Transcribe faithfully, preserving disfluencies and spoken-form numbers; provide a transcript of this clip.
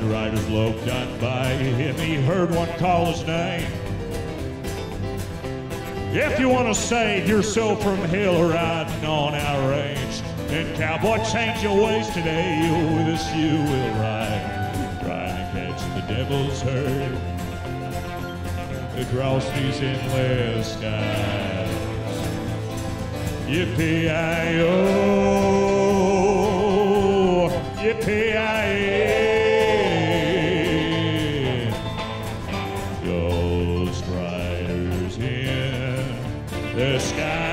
rider's lope done by him. He heard one call his name. If you want to save yourself from hell riding on our range, then cowboy, change your ways today. With us you will ride, trying to catch the devil's herd across these endless skies. Yippee-I-O, yippee-I-A, Ghost riders in the sky.